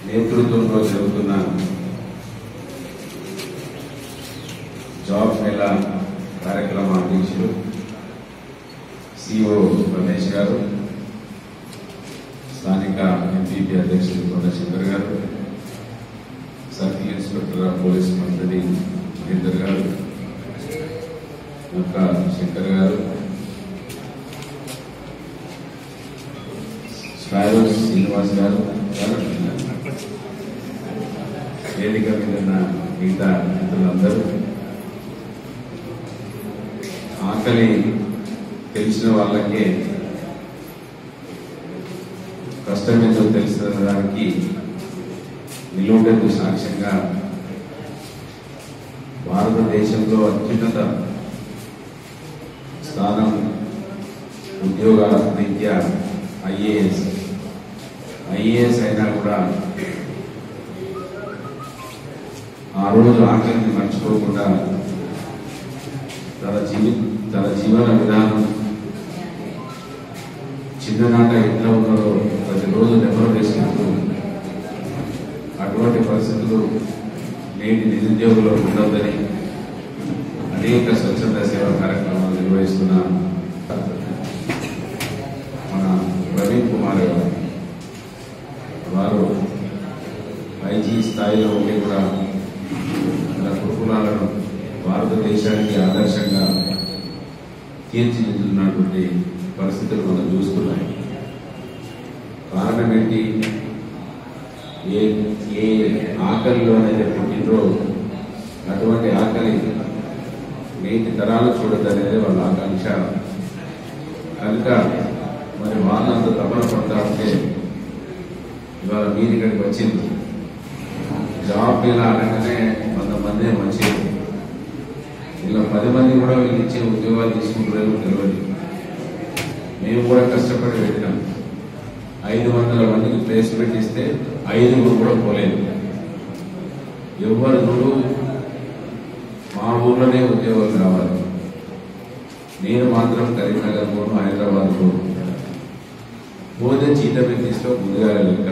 నేతృత్వంలో జరుగుతున్న జాబ్ మేళా కార్యక్రమ అధ్యక్షులు సిఓ రమేష్ గారు, స్థానిక ఎంపీపీ అధ్యక్షులు కొండ శంకర్ గారు, సర్కిల్ ఇన్స్పెక్టర్ ఆఫ్ పోలీస్ మంత్రి మహేందర్ గారు, ఇంకా శంకర్ గారు, స్పారోస్ శ్రీనివాస్ గారు, వేదిక మీద మిగతా మిత్రులందరూ, ఆకలి తెలిసిన వాళ్ళకే కష్టమేదో తెలిసిన దానికి నిలువుటకు సాక్ష్యంగా భారతదేశంలో అత్యున్నత స్థానం ఉద్యోగాల రీత్యా ఐఏఎస్ అయినా కూడా ఆ రోజు ఆకలిని మర్చిపోకుండా తన జీవన విధానం చిన్ననాట ఎట్లా ఉన్నారో ప్రతిరోజు నెమరు వేసుకుంటూ అటువంటి పరిస్థితులు నేటి నిరుద్యోగులు ఉండొద్దని అనేక స్వచ్ఛంద సేవా కార్యక్రమాలు నిర్వహిస్తున్న మన ప్రవీణ్ కుమార్ గారు, వారు ఐజీ స్థాయిలో ఉండి కూడా మన గురుకులాలను భారతదేశానికి ఆదర్శంగా తీర్చిదిద్దుతున్నటువంటి పరిస్థితులు మనం చూస్తున్నాం. కారణం ఏంటి? ఏ ఆకలిలోనైతే పుట్టినరో అటువంటి ఆకలి నేటి తరాలు చూడద్దనేది వాళ్ళ ఆకాంక్ష. కనుక మరి వాళ్ళంతా తపన పడతా ఉంటే ఇవాళ మీరు ఇక్కడికి వచ్చింది. జాబ్ మీద అనగానే 100 మంది వచ్చేది, ఇలా 10 మంది కూడా వీళ్ళు ఇచ్చే ఉద్యోగాలు తీసుకుంటారేమో తెలియదు. మేము కూడా కష్టపడి వెళ్ళినాం. 500 మందికి ప్లేస్మెంట్ ఇస్తే 5 కూడా పోలేదు. ఎవరు చూడు మా ఊర్లోనే ఉద్యోగాలు కావాలి. నేను మాత్రం కరీంనగర్ పోను, హైదరాబాద్ పోను. పోతే జీతం తీసుకో ముందుగా లెక్క.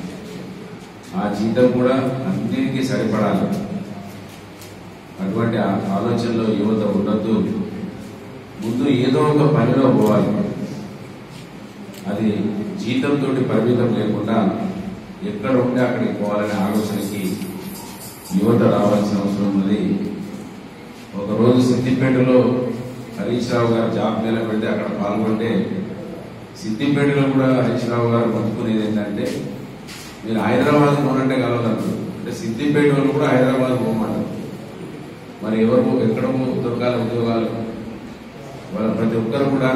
ఆ జీతం కూడా అన్నిటికీ సరిపడాలి. అటువంటి ఆలోచనలో యువత ఉండొద్దు. ముందు ఏదో ఒక పనిలో పోవాలి. అది జీతంతో పరిమితం లేకుండా ఎక్కడ ఉంటే అక్కడికి పోవాలనే ఆలోచనకి యువత రావాల్సిన అవసరం ఉన్నది. ఒకరోజు సిద్దిపేటలో హరీష్ రావు గారు జాబ్ మేళ పెడితే అక్కడ పాల్గొంటే సిద్దిపేటలో కూడా హరీష్ రావు గారు మొత్తుకునేది ఏంటంటే, మీరు హైదరాబాద్ పోనంటే కలవదంటారు. అంటే సిద్దిపేట వాళ్ళు కూడా హైదరాబాద్ పోమంటారు. మరి ఎవరు ఎక్కడ దొరకాలి ఉద్యోగాలు? వాళ్ళ ప్రతి ఒక్కరు కూడా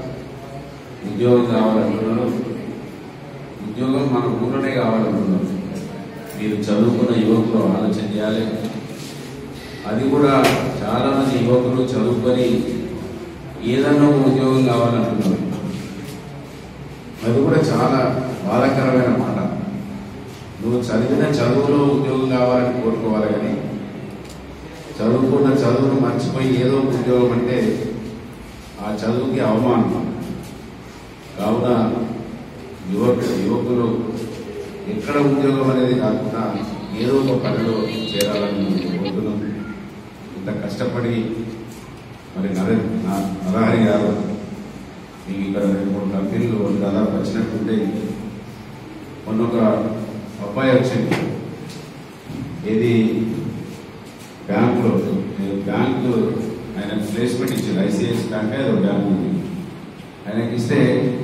ఉద్యోగం కావాలంటున్నారు. ఉద్యోగం మన ఊళ్ళోనే కావాలంటున్నారు. మీరు చదువుకున్న యువకులు ఆలోచన చేయాలి. అది కూడా చాలా మంది యువకులు చదువుకొని ఏదన్నా ఉద్యోగం కావాలంటున్నారు. అది కూడా చాలా బాధాకరమైన మాట. నువ్వు చదివిన చదువులో ఉద్యోగం కావాలని కోరుకోవాలి, కానీ చదువుకున్న చదువును మర్చిపోయి ఏదో ఉద్యోగం అంటే ఆ చదువుకి అవమానం. కావున యువకులు ఎక్కడ ఉద్యోగం అనేది కాకుండా ఏదో ఒక పనిలో చేరాలని కోరుతున్నాం. ఇంత కష్టపడి మరి నరహరి గారు మీకు ఇక్కడ 2-3 కంపెనీలు దాదాపు వచ్చినట్టుంటే మొన్న ఒక అబ్బాయి వచ్చింది. ఏది బ్యాంకులో బ్యాంకు ఆయన ప్లేస్మెంట్ ఇచ్చింది. ఐసిఐసి బ్యాంక్ ఏదో బ్యాంక్ ఉంది. ఆయనకి ఇస్తే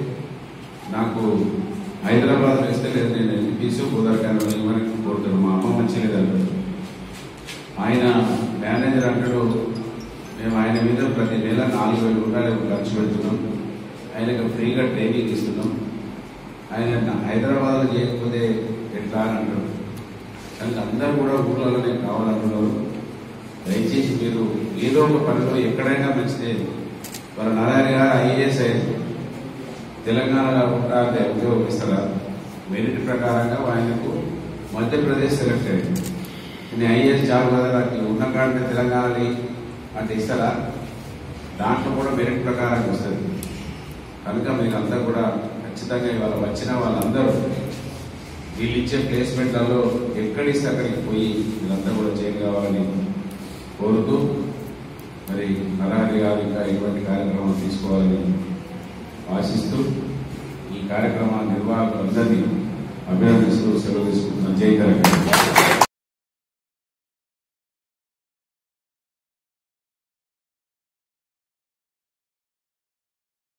నాకు హైదరాబాద్లో ఇస్తే లేదు, నేను ఎంపీసీ కుదరకాను మనకి కోరుతాను, మా అమ్మ మంచి లేదంటాడు. ఆయన మేనేజర్ అంటాడు, మేము ఆయన మీద ప్రతి నెల 4,000 రూపాయలు ఖర్చు పెడుతున్నాం, ఆయనకు ఫ్రీగా ట్రైనింగ్ ఇస్తున్నాం, ఆయన హైదరాబాద్లో చేయకపోతే ఎట్లా అని అంటారు. కానీ అందరూ కూడా ఊళ్ళలోనే కావాలంటున్నారు. దయచేసి మీరు ఏదో ఒక పనిలో ఎక్కడైనా మంచిదే. వాళ్ళ నారాయణ గారు ఐఏఎస్ అయ్యారు, తెలంగాణలో కూడా ఉద్యోగం ఇస్తారా? మెరిట్ ప్రకారంగా ఆయనకు మధ్యప్రదేశ్ సెలెక్ట్ అయ్యింది. నేను ఐఏఎస్ జాబ్ కదా నాకు ఉన్న కాడితే తెలంగాణని అంటే ఇస్తారా? దాంట్లో కూడా మెరిట్ ప్రకారంగా వస్తుంది. కనుక మీరంతా కూడా ఖచ్చితంగా ఇవాళ వచ్చిన వాళ్ళందరూ వీళ్ళు ఇచ్చే ప్లేస్మెంట్లలో ఎక్కడిస్తే అక్కడికి పోయి వీళ్ళంతా కూడా చేంజ్ కావాలని కోరుతూ మరి నరహరి గారు ఇంకా ఇటువంటి కార్యక్రమాలు తీసుకోవాలని ఆశిస్తూ ఈ కార్యక్రమాల నిర్వాహకులందరినీ అభినందిస్తూ సెలవు తీసుకుంటున్నాను. జై తెలంగాణ.